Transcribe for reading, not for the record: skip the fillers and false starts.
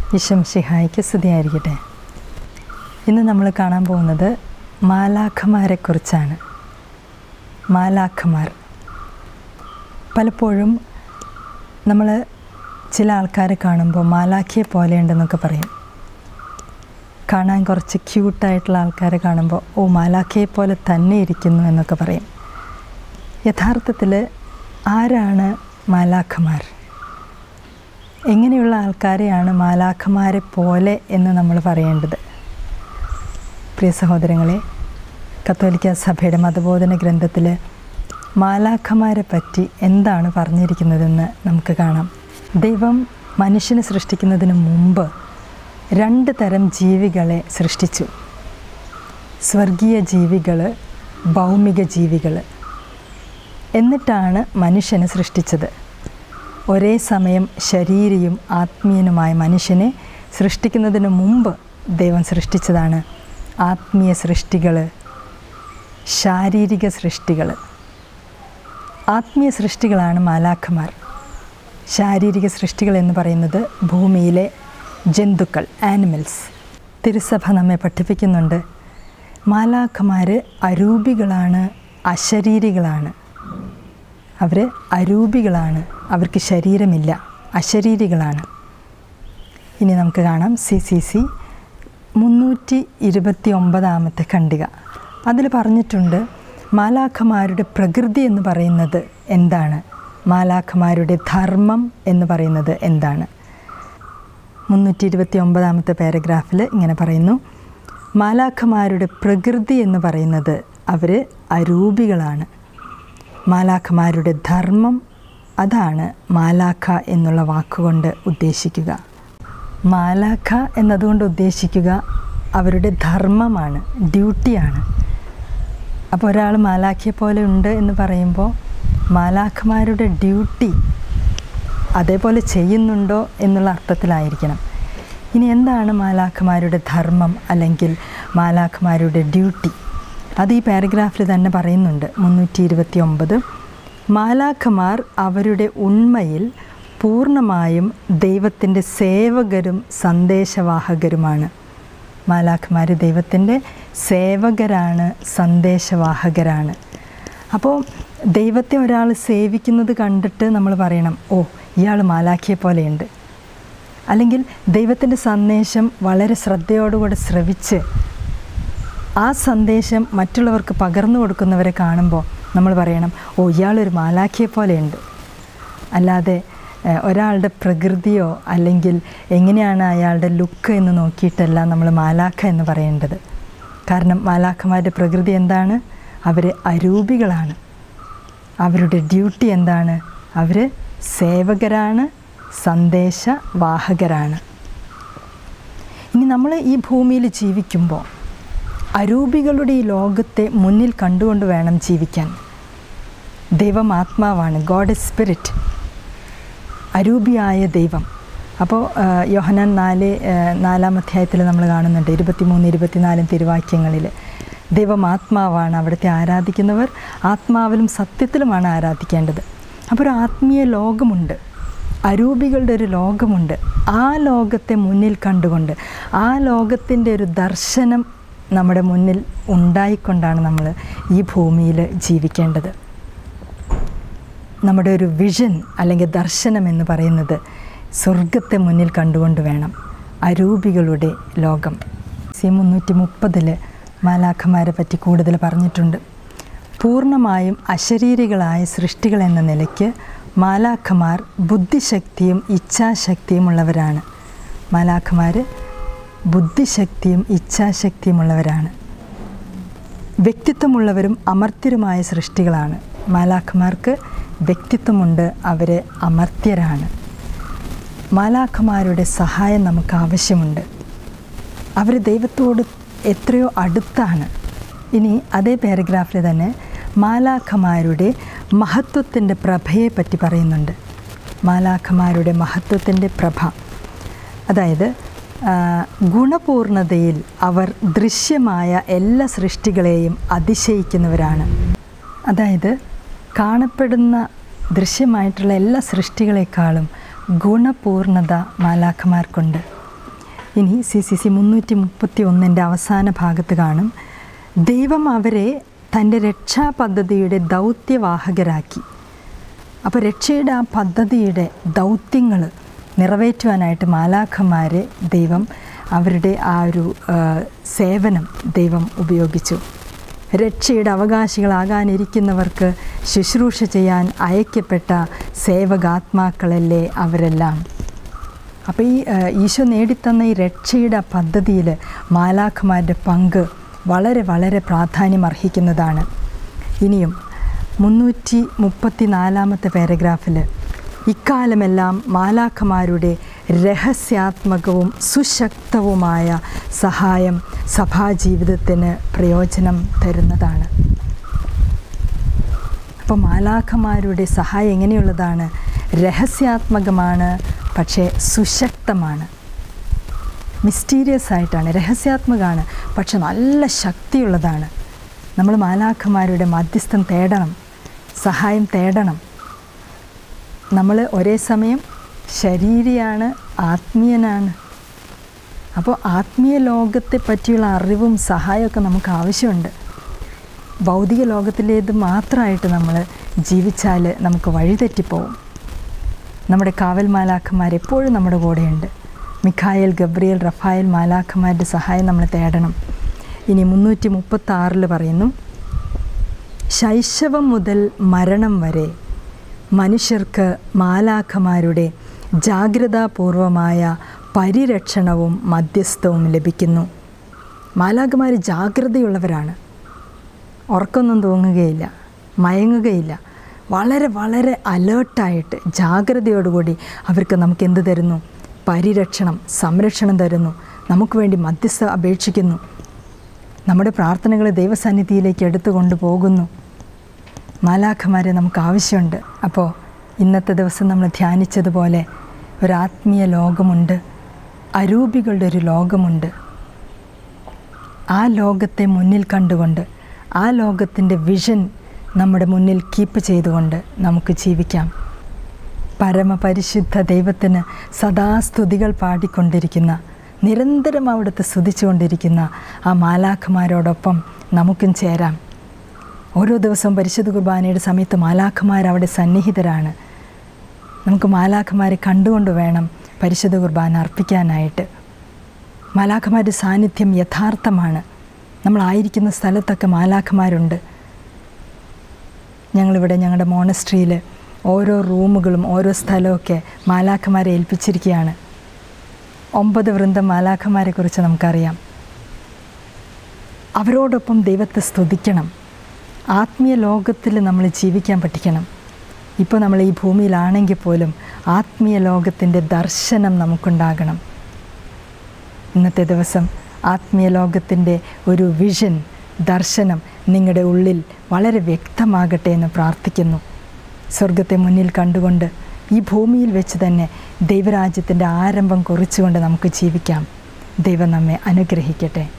ഈശംസിഹായിക്ക് സ്തുതിയായിരിക്കട്ടെ. ഇന്ന് നമ്മൾ കാണാൻ പോകുന്നത് മാലാഖമാരെക്കുറിച്ചാണ്. മാലാഖമാർ പലപ്പോഴും നമ്മൾ ചില ആൾക്കാരെ കാണുമ്പോൾ മാലാഖയെ പോലെയുണ്ടെന്നൊക്കെ പറയും. കാണാൻ കുറച്ച് ക്യൂട്ടായിട്ടുള്ള ആൾക്കാരെ കാണുമ്പോൾ മാലാഖയെ പോലെ തന്നെ ഇരിക്കുന്നു എന്നൊക്കെ പറയും. യഥാർത്ഥത്തിൽ ആരാണ് മാലാഖമാർ? എങ്ങനെയുള്ള ആൾക്കാരെയാണ് മാലാഖമാരെ പോലെ എന്ന് നമ്മൾ പറയേണ്ടത്? പ്രിയ സഹോദരങ്ങളെ, കത്തോലിക്ക സഭയുടെ മതബോധന ഗ്രന്ഥത്തിൽ മാലാഖമാരെ പറ്റി എന്താണ് പറഞ്ഞിരിക്കുന്നതെന്ന് നമുക്ക് കാണാം. ദൈവം മനുഷ്യനെ സൃഷ്ടിക്കുന്നതിന് മുമ്പ് 2 തരം ജീവികളെ സൃഷ്ടിച്ചു. സ്വർഗീയ ജീവികൾ, ഭൗമിക ജീവികൾ. എന്നിട്ടാണ് മനുഷ്യനെ സൃഷ്ടിച്ചത്. ഒരേ സമയം ശരീരിയും ആത്മീയനുമായ മനുഷ്യനെ സൃഷ്ടിക്കുന്നതിന് മുമ്പ് ദൈവം സൃഷ്ടിച്ചതാണ് ആത്മീയ സൃഷ്ടികൾ, ശാരീരിക സൃഷ്ടികൾ. ആത്മീയ സൃഷ്ടികളാണ് മാലാഖമാർ. ശാരീരിക സൃഷ്ടികൾ എന്ന് പറയുന്നത് ഭൂമിയിലെ ജന്തുക്കൾ, ആനിമൽസ്. തിരുസഭ നമ്മെ പഠിപ്പിക്കുന്നുണ്ട്, മാലാഖമാർ അരൂപികളാണ്, അശരീരികളാണ്. അവർ അരൂപികളാണ്, അവർക്ക് ശരീരമില്ല, അശരീരികളാണ്. ഇനി നമുക്ക് കാണാം CCC 329 ഖണ്ഡിക. അതിൽ പറഞ്ഞിട്ടുണ്ട് മാലാഖമാരുടെ പ്രകൃതി എന്ന് പറയുന്നത് എന്താണ്, മാലാഖമാരുടെ ധർമ്മം എന്ന് പറയുന്നത് എന്താണ്. 329 പാരഗ്രാഫിൽ ഇങ്ങനെ പറയുന്നു, മാലാഖമാരുടെ പ്രകൃതി എന്ന് പറയുന്നത് അവർ അരൂപികളാണ്. മാലാഖമാരുടെ ധർമ്മം, അതാണ് മാലാഖ എന്നുള്ള വാക്കുകൊണ്ട് ഉദ്ദേശിക്കുക. മാലാഖ എന്നതുകൊണ്ട് ഉദ്ദേശിക്കുക അവരുടെ ധർമ്മമാണ്, ഡ്യൂട്ടിയാണ്. അപ്പോൾ ഒരാൾ മാലാഖയെ പോലെ ഉണ്ട് എന്ന് പറയുമ്പോൾ മാലാഖമാരുടെ ഡ്യൂട്ടി അതേപോലെ ചെയ്യുന്നുണ്ടോ എന്നുള്ള അർത്ഥത്തിലായിരിക്കണം. ഇനി എന്താണ് മാലാഖമാരുടെ ധർമ്മം അല്ലെങ്കിൽ മാലാഖമാരുടെ ഡ്യൂട്ടി? അത് ഈ പാരഗ്രാഫിൽ തന്നെ പറയുന്നുണ്ട്. 329 മാലാഖമാർ അവരുടെ ഉണ്മയിൽ പൂർണ്ണമായും ദൈവത്തിൻ്റെ സേവകരും സന്ദേശവാഹകരുമാണ്. മാലാഖമാർ ദൈവത്തിൻ്റെ സേവകരാണ്, സന്ദേശവാഹകരാണ്. അപ്പോൾ ദൈവത്തെ ഒരാൾ സേവിക്കുന്നത് കണ്ടിട്ട് നമ്മൾ പറയണം, ഇയാൾ മാലാഖയെ പോലെയുണ്ട്. അല്ലെങ്കിൽ ദൈവത്തിൻ്റെ സന്ദേശം വളരെ ശ്രദ്ധയോടുകൂടെ ശ്രവിച്ച് ആ സന്ദേശം മറ്റുള്ളവർക്ക് പകർന്നു കൊടുക്കുന്നവരെ കാണുമ്പോൾ നമ്മൾ പറയണം, ഇയാളൊരു മാലാഖയെ പോലെയുണ്ട്. അല്ലാതെ ഒരാളുടെ പ്രകൃതിയോ അല്ലെങ്കിൽ എങ്ങനെയാണ് അയാളുടെ ലുക്ക് എന്ന് നോക്കിയിട്ടല്ല നമ്മൾ മാലാഖ എന്ന് പറയേണ്ടത്. കാരണം മാലാഖമാരുടെ പ്രകൃതി എന്താണ്? അവർ അരൂപികളാണ്. അവരുടെ ഡ്യൂട്ടി എന്താണ്? അവർ സേവകരാണ്, സന്ദേശവാഹകരാണ്. ഇനി നമ്മൾ ഈ ഭൂമിയിൽ ജീവിക്കുമ്പോൾ അരൂപികളുടെ ഈ ലോകത്തെ മുന്നിൽ കണ്ടുകൊണ്ട് വേണം ജീവിക്കാൻ. ദൈവം ആത്മാവാണ്, ഗോഡ് ഇസ് സ്പിരിറ്റ്, അരൂപിയായ ദൈവം. അപ്പോൾ യോഹന്നാൻ 4-ാം അധ്യായത്തിൽ നമ്മൾ കാണുന്നുണ്ട് 23-24 തിരുവാക്യങ്ങളിൽ ദൈവം ആത്മാവാണ്, അവിടുത്തെ ആരാധിക്കുന്നവർ ആത്മാവിലും സത്യത്തിലുമാണ് ആരാധിക്കേണ്ടത്. അപ്പോൾ ഒരു ആത്മീയ ലോകമുണ്ട്, അരൂപികളുടെ ഒരു ലോകമുണ്ട്. ആ ലോകത്തെ മുന്നിൽ കണ്ടുകൊണ്ട് ആ ലോകത്തിൻ്റെ ഒരു ദർശനം നമ്മുടെ മുന്നിൽ ഉണ്ടായിക്കൊണ്ടാണ് നമ്മൾ ഈ ഭൂമിയിൽ ജീവിക്കേണ്ടത്. നമ്മുടെ ഒരു വിഷൻ അല്ലെങ്കിൽ ദർശനം എന്ന് പറയുന്നത് സ്വർഗത്തെ മുന്നിൽ കണ്ടുകൊണ്ട് വേണം. അരൂപികളുടെ ലോകം. 330 മാലാഖമാരെ പറ്റി കൂടുതൽ പറഞ്ഞിട്ടുണ്ട്. പൂർണ്ണമായും അശരീരികളായ സൃഷ്ടികൾ എന്ന നിലയ്ക്ക് മാലാഖമാർ ബുദ്ധിശക്തിയും ഇച്ഛാശക്തിയും ഉള്ളവരാണ്. മാലാഖമാർ ബുദ്ധിശക്തിയും ഇച്ഛാശക്തിയുമുള്ളവരാണ്. വ്യക്തിത്വമുള്ളവരും അമർത്യരുമായ സൃഷ്ടികളാണ്. മാലാഖമാർക്ക് വ്യക്തിത്വമുണ്ട്, അവർ അമർത്യരാണ്. മാലാഖമാരുടെ സഹായം നമുക്ക് ആവശ്യമുണ്ട്. അവർ ദൈവത്തോട് എത്രയോ അടുത്താണ്. ഇനി അതേ പാരഗ്രാഫിൽ തന്നെ മാലാഖമാരുടെ മഹത്വത്തിൻ്റെ പ്രഭയെ പറ്റി പറയുന്നുണ്ട്. മാലാഖമാരുടെ മഹത്വത്തിൻ്റെ പ്രഭ, അതായത് ഗുണപൂർണതയിൽ അവർ ദൃശ്യമായ എല്ലാ സൃഷ്ടികളെയും അതിശയിക്കുന്നവരാണ്. അതായത് കാണപ്പെടുന്ന ദൃശ്യമായിട്ടുള്ള എല്ലാ സൃഷ്ടികളെക്കാളും ഗുണപൂർണത മാലാഖമാർക്കുണ്ട്. ഇനി CCC 331 അവസാന ഭാഗത്ത് കാണും, ദൈവം അവരെ തൻ്റെ രക്ഷാപദ്ധതിയുടെ ദൗത്യവാഹകരാക്കി. അപ്പോൾ രക്ഷയുടെ ആ പദ്ധതിയുടെ ദൗത്യങ്ങൾ നിറവേറ്റുവാനായിട്ട് മാലാഖമാരെ ദൈവം അവരുടെ ആ ഒരു സേവനം ദൈവം ഉപയോഗിച്ചു. രക്ഷയുടെ അവകാശികളാകാനിരിക്കുന്നവർക്ക് ശുശ്രൂഷ ചെയ്യാൻ അയക്കപ്പെട്ട സേവകാത്മാക്കളല്ലേ അവരെല്ലാം. അപ്പോൾ ഈ ഈശോ നേടിത്തന്ന ഈ രക്ഷയുടെ പദ്ധതിയിൽ മാലാഖമാരുടെ പങ്ക് വളരെ വളരെ പ്രാധാന്യം അർഹിക്കുന്നതാണ്. ഇനിയും 334 പാരഗ്രാഫിൽ ഇക്കാലമെല്ലാം മാലാഖമാരുടെ രഹസ്യാത്മകവും സുശക്തവുമായ സഹായം സഭാജീവിതത്തിന് പ്രയോജനം തരുന്നതാണ്. അപ്പോൾ മാലാഖമാരുടെ സഹായം എങ്ങനെയുള്ളതാണ്? രഹസ്യാത്മകമാണ്, പക്ഷേ സുശക്തമാണ്. മിസ്റ്റീരിയസ് ആയിട്ടാണ്, രഹസ്യാത്മകമാണ്, പക്ഷെ നല്ല ശക്തിയുള്ളതാണ്. നമ്മൾ മാലാഖമാരുടെ മധ്യസ്ഥം തേടണം, സഹായം തേടണം. നമ്മൾ ഒരേ സമയം ശരീരിയാണ്, ആത്മീയനാണ്. അപ്പോൾ ആത്മീയ ലോകത്തെ പറ്റിയുള്ള അറിവും സഹായമൊക്കെ നമുക്ക് ആവശ്യമുണ്ട്. ഭൗതിക ലോകത്തിലേത് മാത്രമായിട്ട് നമ്മൾ ജീവിച്ചാൽ നമുക്ക് വഴിതെറ്റിപ്പോവും. നമ്മുടെ കാവൽ മാലാഖമാർ എപ്പോഴും നമ്മുടെ കൂടെയുണ്ട്. മിഖായേൽ, ഗബ്രിയേൽ, റഫായേൽ മാലാഖമാരുടെ സഹായം നമ്മൾ തേടണം. ഇനി 336 പറയുന്നു, ശൈശവം മുതൽ മരണം വരെ മനുഷ്യർക്ക് മാലാഖമാരുടെ ജാഗ്രതാപൂർവമായ പരിരക്ഷണവും മധ്യസ്ഥവും ലഭിക്കുന്നു. മാലാഖമാർ ജാഗ്രതയുള്ളവരാണ്. ഉറക്കമൊന്നും തൂങ്ങുകയില്ല, മയങ്ങുകയില്ല. വളരെ വളരെ അലേർട്ടായിട്ട് ജാഗ്രതയോടുകൂടി അവർക്ക് നമുക്ക് എന്ത് തരുന്നു? പരിരക്ഷണം, സംരക്ഷണം തരുന്നു. നമുക്ക് വേണ്ടി മധ്യസ്ഥ അപേക്ഷിക്കുന്നു. നമ്മുടെ പ്രാർത്ഥനകൾ ദൈവസന്നിധിയിലേക്ക് എടുത്തു കൊണ്ടുപോകുന്നു. മാലാഖമാരെ നമുക്ക് ആവശ്യമുണ്ട്. അപ്പോൾ ഇന്നത്തെ ദിവസം നമ്മൾ ധ്യാനിച്ചതുപോലെ ഒരാത്മീയ ലോകമുണ്ട്, അരൂപികളുടെ ഒരു ലോകമുണ്ട്. ആ ലോകത്തെ മുന്നിൽ കണ്ടുകൊണ്ട്, ആ ലോകത്തിൻ്റെ വിഷൻ നമ്മുടെ മുന്നിൽ കീപ്പ് ചെയ്തുകൊണ്ട് നമുക്ക് ജീവിക്കാം. പരമപരിശുദ്ധ ദൈവത്തിന് സദാ സ്തുതികൾ പാടിക്കൊണ്ടിരിക്കുന്ന, നിരന്തരം അവിടുത്തെ സ്തുതിച്ചുകൊണ്ടിരിക്കുന്ന ആ മാലാഖമാരോടൊപ്പം നമുക്കും ചേരാം. ഓരോ ദിവസവും പരിശുദ്ധ കുർബാനയുടെ സമയത്ത് മാലാഖമാർ അവിടെ സന്നിഹിതരാണ്. നമുക്ക് മാലാഖമാരെ കണ്ടുകൊണ്ട് വേണം പരിശുദ്ധ കുർബാന അർപ്പിക്കാനായിട്ട്. മാലാഖമാരുടെ സാന്നിധ്യം യഥാർത്ഥമാണ്. നമ്മളായിരിക്കുന്ന സ്ഥലത്തൊക്കെ മാലാഖമാരുണ്ട്. ഞങ്ങളിവിടെ ഞങ്ങളുടെ മോണസ്ട്രിയിൽ ഓരോ റൂമുകളും ഓരോ സ്ഥലമൊക്കെ മാലാഖമാരെ ഏൽപ്പിച്ചിരിക്കുകയാണ്. 9 വൃന്ദം മാലാഖമാരെക്കുറിച്ച് നമുക്കറിയാം. അവരോടൊപ്പം ദൈവത്തെ സ്തുതിക്കണം. ആത്മീയ ലോകത്തിൽ നമ്മൾ ജീവിക്കാൻ പഠിക്കണം. ഇപ്പോൾ നമ്മൾ ഈ ഭൂമിയിലാണെങ്കിൽ പോലും ആത്മീയ ലോകത്തിൻ്റെ ദർശനം നമുക്കുണ്ടാകണം. ഇന്നത്തെ ദിവസം ആത്മീയ ലോകത്തിൻ്റെ ഒരു വിഷൻ, ദർശനം നിങ്ങളുടെ ഉള്ളിൽ വളരെ വ്യക്തമാകട്ടെ എന്ന് പ്രാർത്ഥിക്കുന്നു. സ്വർഗത്തെ മുന്നിൽ കണ്ടുകൊണ്ട് ഈ ഭൂമിയിൽ വെച്ച് തന്നെ ദൈവരാജ്യത്തിൻ്റെ ആരംഭം കുറിച്ചുകൊണ്ട് നമുക്ക് ജീവിക്കാം. ദൈവം നമ്മെ അനുഗ്രഹിക്കട്ടെ.